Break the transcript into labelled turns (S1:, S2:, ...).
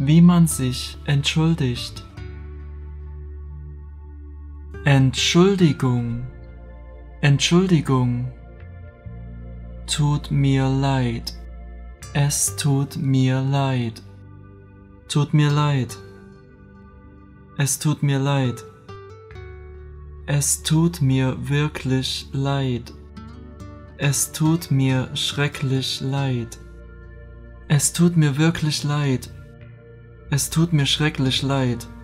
S1: wie man sich entschuldigt. Entschuldigung, Entschuldigung. Tut mir leid. Es tut mir leid. Tut mir leid. Es tut mir leid. Es tut mir wirklich leid. Es tut mir schrecklich leid. Es tut mir wirklich leid. Es tut mir schrecklich leid.